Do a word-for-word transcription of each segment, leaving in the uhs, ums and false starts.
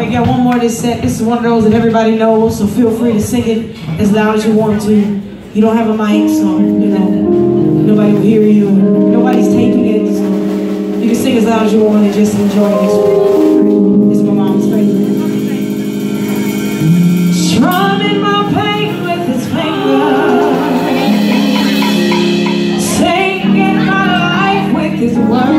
we got one more this set. This is one of those that everybody knows, so feel free to sing it as loud as you want to. You don't have a mic, so, you know, nobody will hear you. Nobody's taking it, so you can sing as loud as you want and just enjoy this one. This is my mom's favorite. Strumming my pain with his fingers, singing my life with his words.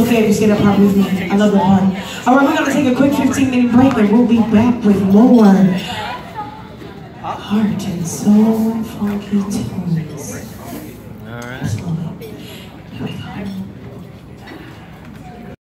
okay if you say that part with me. I love that part. All right, we're gonna take a quick fifteen minute break and we'll be back with more heart and soul funky tunes.